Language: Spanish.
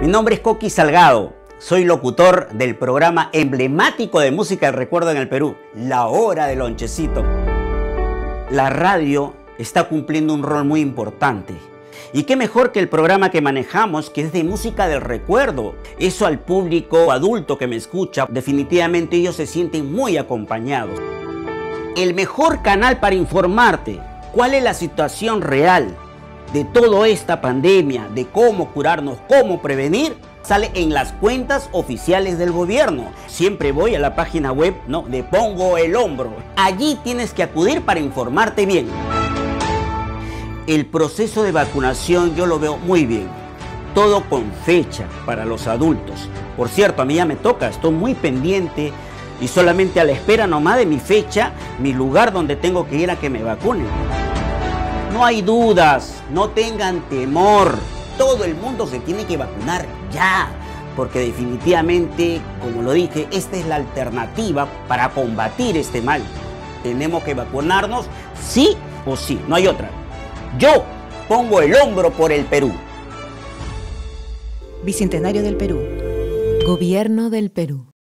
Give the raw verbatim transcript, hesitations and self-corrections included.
Mi nombre es Coqui Salgado, soy locutor del programa emblemático de música del recuerdo en el Perú, La Hora del Lonchecito. La radio está cumpliendo un rol muy importante. Y qué mejor que el programa que manejamos, que es de música del recuerdo. Eso al público adulto que me escucha, definitivamente ellos se sienten muy acompañados. El mejor canal para informarte cuál es la situación real de toda esta pandemia, de cómo curarnos, cómo prevenir, sale en las cuentas oficiales del gobierno. Siempre voy a la página web, ¿no?, de Pongo el Hombro. Allí tienes que acudir para informarte bien. El proceso de vacunación yo lo veo muy bien. Todo con fecha para los adultos. Por cierto, a mí ya me toca, estoy muy pendiente y solamente a la espera nomás de mi fecha, mi lugar donde tengo que ir a que me vacunen. No hay dudas, no tengan temor. Todo el mundo se tiene que vacunar ya, porque definitivamente, como lo dije, esta es la alternativa para combatir este mal. Tenemos que vacunarnos sí o sí, no hay otra. Yo pongo el hombro por el Perú. Bicentenario del Perú. Gobierno del Perú.